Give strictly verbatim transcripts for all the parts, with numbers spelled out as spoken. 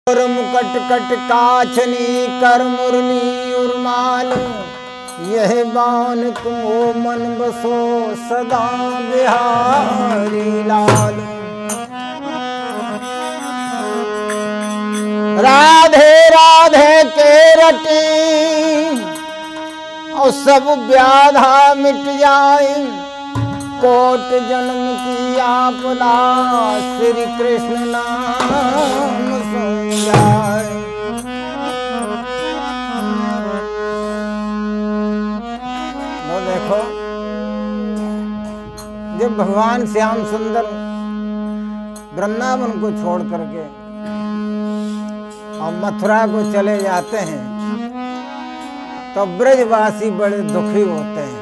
और मुकट कट काछनी कर मुरली उर्माल, यह बान कुमो मन बसो सदा बिहारी लाल। राधे राधे के रटी और सब व्याधा मिट जाए, कोट जन्म की आपदा श्री कृष्ण नाम सुन जाए। वो देखो जब भगवान श्याम सुंदर वृंदावन को छोड़ करके और मथुरा को चले जाते हैं तो ब्रजवासी बड़े दुखी होते हैं।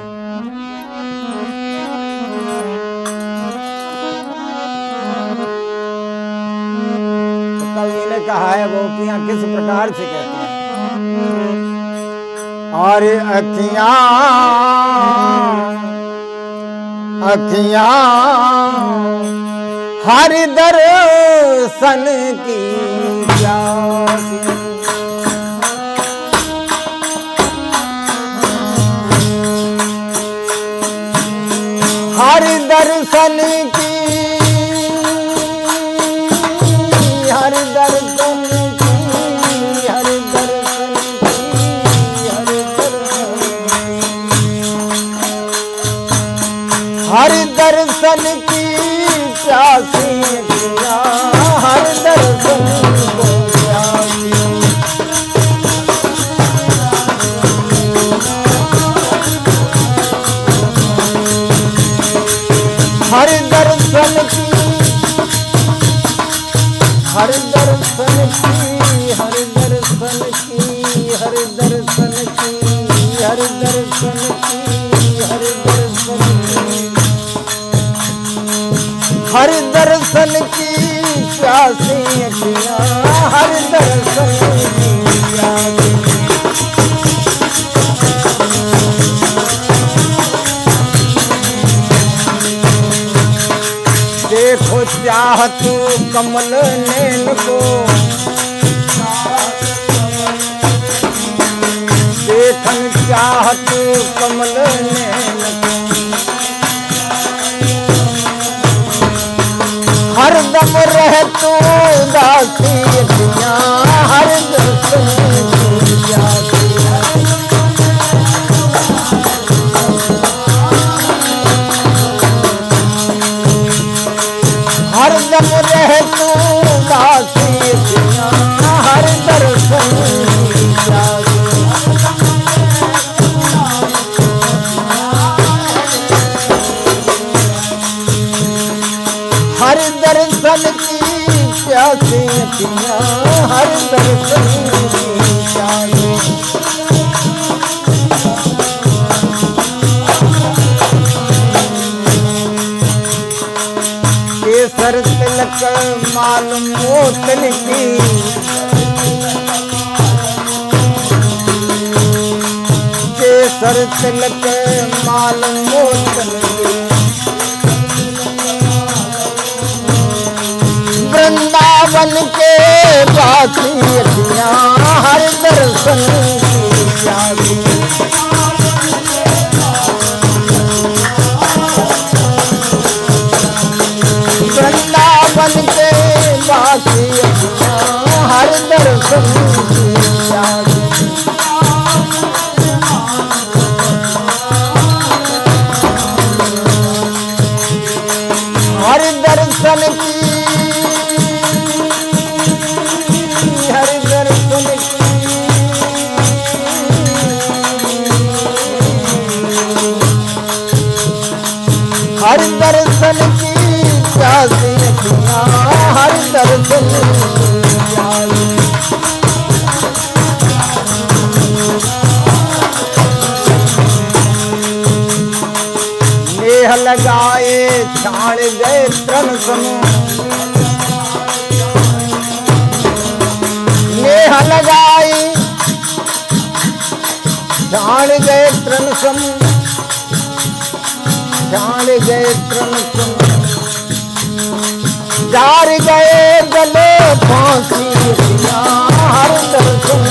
कवि ने कहा है गोपियां किस प्रकार से कहती हैं, और अखियां अखियां हर दर्शन की प्यासी, हर दर्शन की हर दर्शन की हर दर्शन की हर दर्शन हर दर्शन की प्यासी, हर दर्शन को प्यासी। हर दर्शन की हर दर्शन की हर दर्शन की हर दर्शन की हर दर्शन की हर दर्शन की हर दर्शन की प्यासी अखियां, हर दर्शन की प्यासी। देखो चाहत कमल नैन को, देखन चाहत कमल नैन को, हर दम रह तू दासी अखियां, हर दर्शन की प्यासी। हर दम रह तू दासी अखियां, हर दर्शन की प्यासी। हर दर्शन की प्यासी अखियां, हर दर्शन की प्यासी। केसर तिलक मालूम मोतन की, केसर तिलक मालूम मोतन की, वृंदावन के बासी अखियां, हर दर्शन की प्यासी। वृंदावन के बासी अखियां, हर दर्शन की प्यासी। हर दर्शन की हर दर्शन की हर दर्शन की प्यासी अखियां, हर दर्शन की प्यासी। नेह लगाए छाड़ गए तृण समूह, नेह लगाई छाड़ गए तृण समूह, छाड़ गए तृण समूह। जार गए गले फांसी हर दर्शन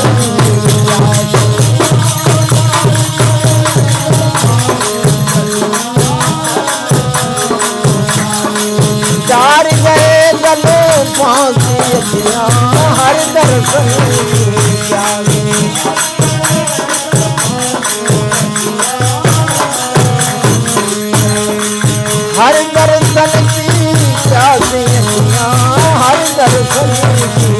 जार गए गले फांसी हर दर्शन हर दर्शन की प्यासी हर दर्शन की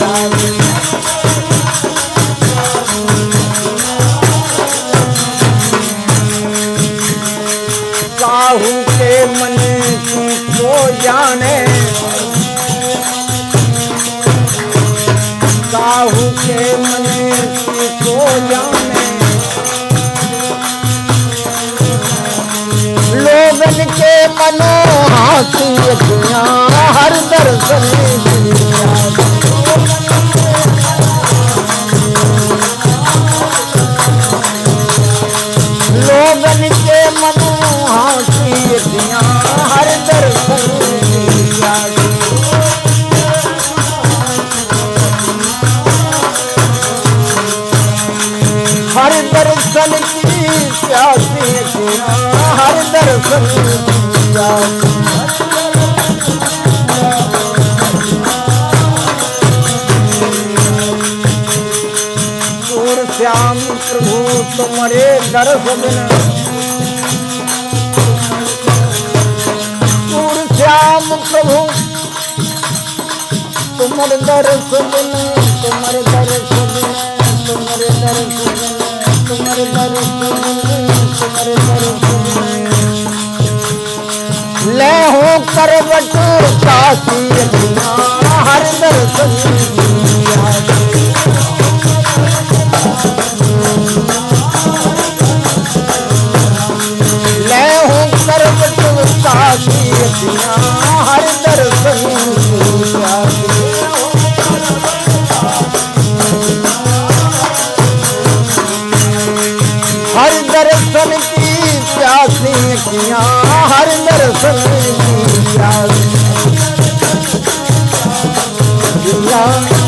काहू के मन को जाने काहू के मन को जाने लोगन के मनो हाथी हर दर्शन लोगन के मनो हाथी हर दर्शन हर दर्शन की प्यासी हर दर्शन सूर श्याम प्रभु तुम्हारे दर्श बिना सूर श्याम प्रभु तुम्हारे दर्श बिना तुम्हारे दर्श बिना तुम्हारे दर्श बिना तुम्हारे दर्श तुम्हारे दर्श ले हो करवट काशी हर दर्शन ले हो करवट काशी हर दर्शन हर दर्शन की प्यासी किया हर दर्शन की प्यासी